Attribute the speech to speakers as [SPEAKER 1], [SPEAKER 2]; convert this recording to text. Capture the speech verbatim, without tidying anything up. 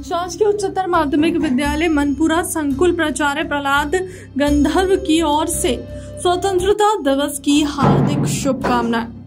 [SPEAKER 1] शासकीय उच्चतर माध्यमिक विद्यालय मनपुरा संकुल प्राचार्य प्रहलाद गंधर्व की ओर से स्वतंत्रता दिवस की हार्दिक शुभकामनाएं।